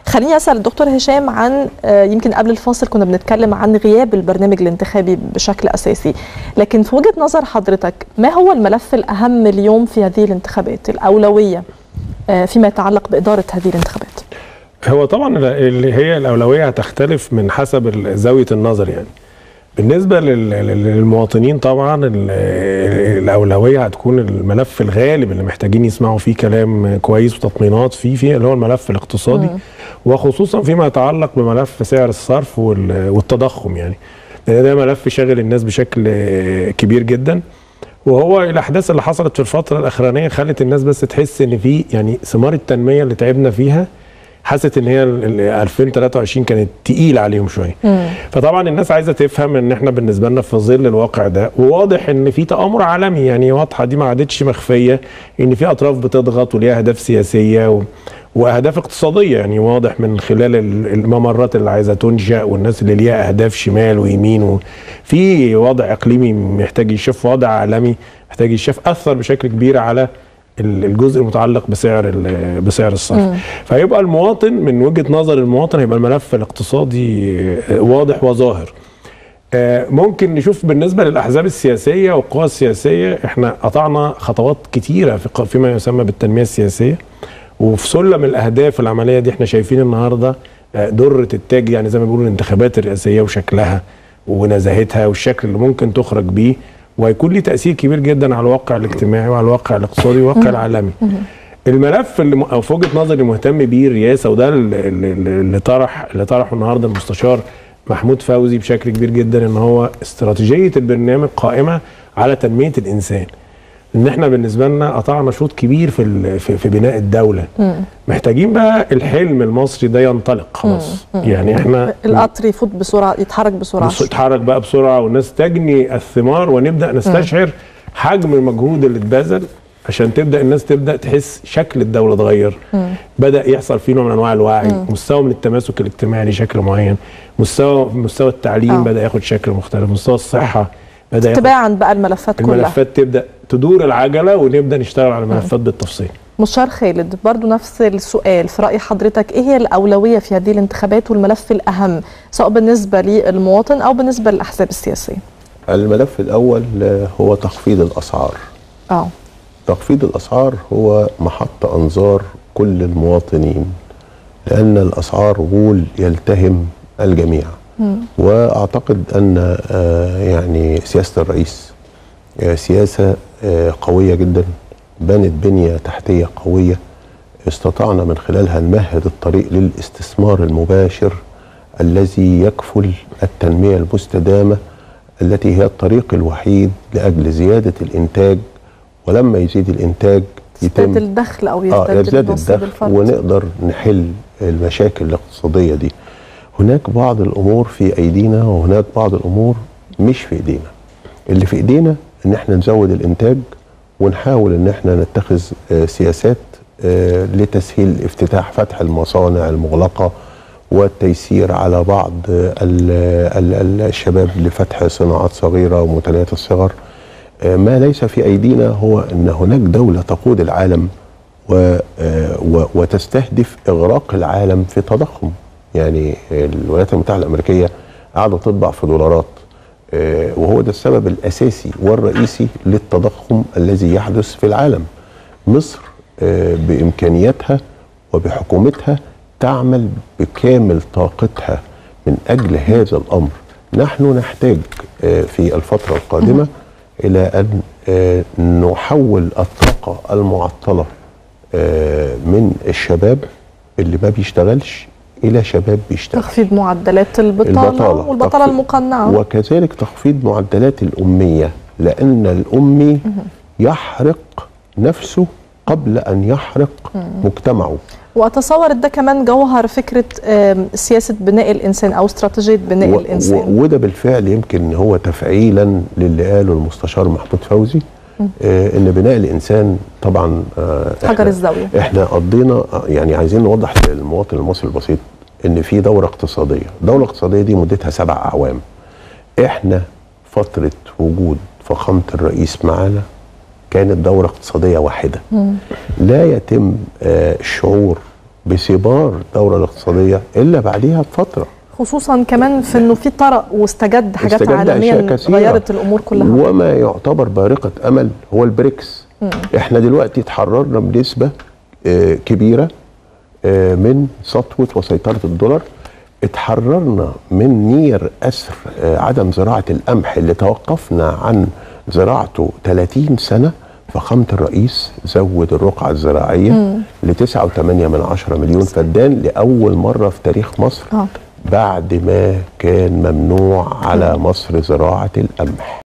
خليني اسال الدكتور هشام عن يمكن قبل الفاصل كنا بنتكلم عن غياب البرنامج الانتخابي بشكل اساسي، لكن في وجهه نظر حضرتك ما هو الملف الاهم اليوم في هذه الانتخابات، الاولويه فيما يتعلق باداره هذه الانتخابات؟ هو طبعا اللي هي الاولويه هتختلف من حسب زاويه النظر. يعني بالنسبه للمواطنين طبعا الاولويه هتكون الملف الغالب اللي محتاجين يسمعوا فيه كلام كويس وتطمينات فيه اللي هو الملف الاقتصادي، وخصوصا فيما يتعلق بملف سعر الصرف والتضخم. يعني ده ملف شاغل الناس بشكل كبير جدا، وهو الاحداث اللي حصلت في الفتره الاخرانيه خلت الناس بس تحس ان في يعني ثمار التنميه اللي تعبنا فيها، حست ان هي 2023 كانت تقيله عليهم شويه. فطبعا الناس عايزه تفهم ان احنا بالنسبه لنا في ظل الواقع ده، وواضح ان في تآمر عالمي، يعني واضحه دي ما عادتش مخفيه ان في اطراف بتضغط وليها اهداف سياسيه واهداف اقتصاديه. يعني واضح من خلال الممرات اللي عايزه تنشأ والناس اللي ليها اهداف شمال ويمين، في وضع اقليمي محتاج يشوف، وضع عالمي محتاج يشوف، اثر بشكل كبير على الجزء المتعلق بسعر الصرف. فيبقى المواطن من وجهة نظر المواطن هيبقى الملف الاقتصادي واضح وظاهر. ممكن نشوف بالنسبة للأحزاب السياسية والقوى السياسية احنا قطعنا خطوات كتيرة فيما يسمى بالتنمية السياسية، وفي سلم الأهداف العملية دي احنا شايفين النهاردة درة التاج، يعني زي ما بيقولوا الانتخابات الرئاسية وشكلها ونزاهتها والشكل اللي ممكن تخرج بيه، وهيكون ليه تأثير كبير جدا على الواقع الاجتماعي وعلى الواقع الاقتصادي والواقع العالمي. الملف اللي أو في وجهة نظري مهتم بيه الرئاسة، وده اللي طرحه النهارده المستشار محمود فوزي بشكل كبير جدا، ان هو استراتيجية البرنامج قائمة على تنمية الإنسان. ان احنا بالنسبه لنا قطعنا شوط كبير في بناء الدوله. محتاجين بقى الحلم المصري ده ينطلق خلاص. يعني احنا القطر يفوت بسرعه، يتحرك بسرعه، يتحرك بقى بسرعه، والناس تجني الثمار، ونبدا نستشعر حجم المجهود اللي اتبذل عشان تبدا الناس تحس شكل الدوله اتغير. بدا يحصل فيه نوع من انواع الوعي، مستوى من التماسك الاجتماعي لشكل معين، مستوى التعليم بدا ياخد شكل مختلف، مستوى الصحه بدا تباعا بقى الملفات كلها، الملفات تبدا تدور العجله، ونبدا نشتغل على الملفات بالتفصيل. مستشار خالد، برضو نفس السؤال، في رأي حضرتك ايه هي الأولوية في هذه الانتخابات والملف الأهم سواء بالنسبة للمواطن أو بالنسبة للأحزاب السياسية؟ الملف الأول هو تخفيض الأسعار. تخفيض الأسعار هو محط أنظار كل المواطنين، لأن الأسعار غول يلتهم الجميع. وأعتقد أن يعني سياسة الرئيس سياسة قوية جدا، بنت بنية تحتية قوية، استطعنا من خلالها نمهد الطريق للاستثمار المباشر الذي يكفل التنمية المستدامة، التي هي الطريق الوحيد لأجل زيادة الإنتاج. ولما يزيد الإنتاج يزداد الدخل أو يزداد الدخل، ونقدر نحل المشاكل الاقتصادية دي. هناك بعض الأمور في أيدينا، وهناك بعض الأمور مش في أيدينا. اللي في أيدينا إن احنا نزود الإنتاج، ونحاول إن احنا نتخذ سياسات لتسهيل فتح المصانع المغلقة، والتيسير على بعض الشباب لفتح صناعات صغيرة ومتناهية الصغر. ما ليس في أيدينا هو أن هناك دولة تقود العالم وتستهدف إغراق العالم في تضخم. يعني الولايات المتحدة الأمريكية قاعدة تطبع في دولارات، وهو ده السبب الأساسي والرئيسي للتضخم الذي يحدث في العالم. مصر بإمكانياتها وبحكومتها تعمل بكامل طاقتها من أجل هذا الأمر. نحن نحتاج في الفترة القادمة إلى أن نحول الطاقة المعطلة من الشباب اللي ما بيشتغلش إلى شباب بيشتغل. تخفيض معدلات البطالة والبطالة المقنعة، وكذلك تخفيض معدلات الأمية، لأن الأمي يحرق نفسه قبل أن يحرق مجتمعه. وأتصور ده كمان جوهر فكرة سياسة بناء الإنسان أو استراتيجية بناء الإنسان، وده بالفعل يمكن هو تفعيلا للي قاله المستشار محمود فوزي، ان بناء الانسان طبعا حجر الزاويه. احنا قضينا، يعني عايزين نوضح للمواطن المصري البسيط ان في دوره اقتصاديه. الدوره الاقتصاديه دي مدتها 7 أعوام. احنا فتره وجود فخامه الرئيس معانا كانت دوره اقتصاديه واحده. لا يتم الشعور بثمار الدوره الاقتصاديه الا بعديها بفتره، خصوصا كمان في انه في طرق واستجد حاجات عالميا غيرت الامور كلها. وما يعتبر بارقه امل هو البريكس. احنا دلوقتي اتحررنا بنسبه كبيره من سطوه وسيطره الدولار، اتحررنا من نير اسر عدم زراعه القمح اللي توقفنا عن زراعته 30 سنه. فخامة الرئيس زود الرقعة الزراعية ل 9.8 مليون فدان لأول مرة في تاريخ مصر بعد ما كان ممنوع على مصر زراعة القمح.